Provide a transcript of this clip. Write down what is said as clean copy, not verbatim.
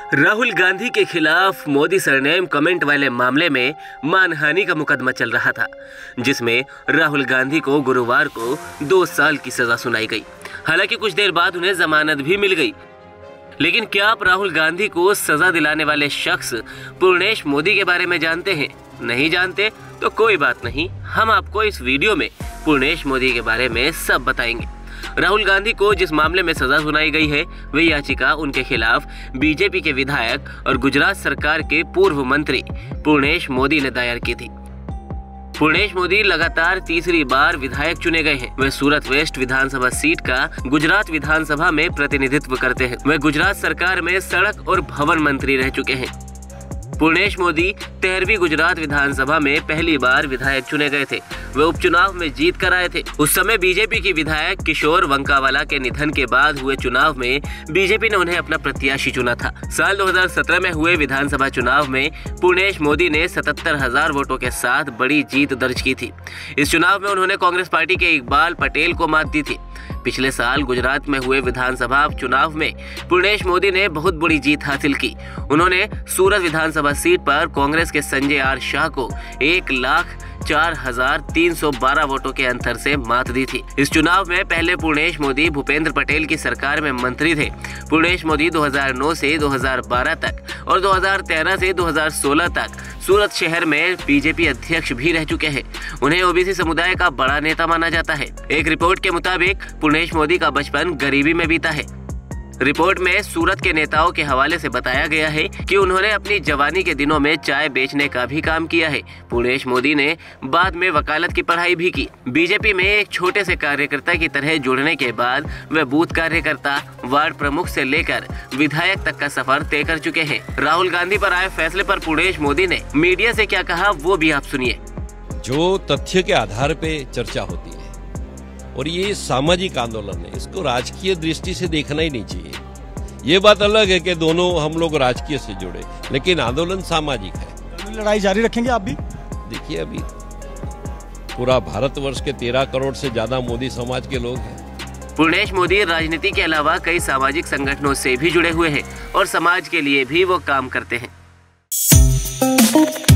राहुल गांधी के खिलाफ Modi surname comment वाले मामले में मानहानि का मुकदमा चल रहा था, जिसमें राहुल गांधी को गुरुवार को 2 साल की सजा सुनाई गई। हालांकि कुछ देर बाद उन्हें जमानत भी मिल गई। लेकिन क्या आप राहुल गांधी को सजा दिलाने वाले शख्स पूर्णेश मोदी के बारे में जानते हैं? नहीं जानते तो कोई बात नहीं, हम आपको इस वीडियो में पूर्णेश मोदी के बारे में सब बताएंगे। राहुल गांधी को जिस मामले में सजा सुनाई गई है वह याचिका उनके खिलाफ बीजेपी के विधायक और गुजरात सरकार के पूर्व मंत्री पूर्णेश मोदी ने दायर की थी। पूर्णेश मोदी लगातार तीसरी बार विधायक चुने गए हैं। वह सूरत वेस्ट विधानसभा सीट का गुजरात विधानसभा में प्रतिनिधित्व करते हैं। वह गुजरात सरकार में सड़क और भवन मंत्री रह चुके हैं। पूर्णेश मोदी 13वीं गुजरात विधानसभा में पहली बार विधायक चुने गए थे। वे उपचुनाव में जीत कर आए थे। उस समय बीजेपी की विधायक किशोर वंकावाला के निधन के बाद हुए चुनाव में बीजेपी ने उन्हें अपना प्रत्याशी चुना था। साल 2017 में हुए विधानसभा चुनाव में पूर्णेश मोदी ने 77,000 वोटों के साथ बड़ी जीत दर्ज की थी। इस चुनाव में उन्होंने कांग्रेस पार्टी के इकबाल पटेल को मात दी थी। पिछले साल गुजरात में हुए विधानसभा चुनाव में पूर्णेश मोदी ने बहुत बड़ी जीत हासिल की। उन्होंने सूरत विधानसभा सीट पर कांग्रेस के संजय आर शाह को 1,04,312 वोटों के अंतर से मात दी थी। इस चुनाव में पहले पूर्णेश मोदी भूपेंद्र पटेल की सरकार में मंत्री थे। पूर्णेश मोदी 2009 से 2012 तक और 2013 से 2016 तक सूरत शहर में बीजेपी अध्यक्ष भी रह चुके हैं। उन्हें ओबीसी समुदाय का बड़ा नेता माना जाता है। एक रिपोर्ट के मुताबिक पूर्णेश मोदी का बचपन गरीबी में बीता है। रिपोर्ट में सूरत के नेताओं के हवाले से बताया गया है कि उन्होंने अपनी जवानी के दिनों में चाय बेचने का भी काम किया है। पूर्णेश मोदी ने बाद में वकालत की पढ़ाई भी की। बीजेपी में एक छोटे से कार्यकर्ता की तरह जुड़ने के बाद वे बूथ कार्यकर्ता, वार्ड प्रमुख से लेकर विधायक तक का सफर तय कर चुके हैं। राहुल गांधी पर आए फैसले पर पूर्णेश मोदी ने मीडिया से क्या कहा वो भी आप सुनिए। जो तथ्य के आधार पे चर्चा होती है और ये सामाजिक आंदोलन है, इसको राजकीय दृष्टि से देखना ही नहीं चाहिए। ये बात अलग है कि दोनों हम लोग राजकीय से जुड़े, लेकिन आंदोलन सामाजिक है। लड़ाई जारी रखेंगे आप भी? देखिए, अभी पूरा भारतवर्ष के 13 करोड़ से ज्यादा मोदी समाज के लोग हैं। पूर्णेश मोदी राजनीति के अलावा कई सामाजिक संगठनों से भी जुड़े हुए हैं और समाज के लिए भी वो काम करते हैं।